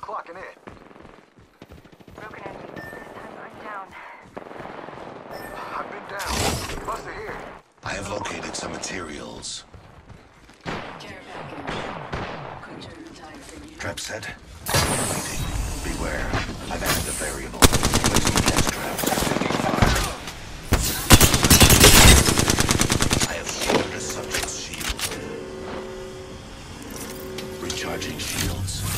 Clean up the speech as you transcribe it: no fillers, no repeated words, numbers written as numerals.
clocking in. Broken enemy. This time I'm down. I've been down. Buster here. I have located some materials. Care package. Quick turn the tide for you. Trap set. Waiting. Beware. I've added a variable. Placing gas traps. Taking fire. I have secured a subject's shield. Recharging shields.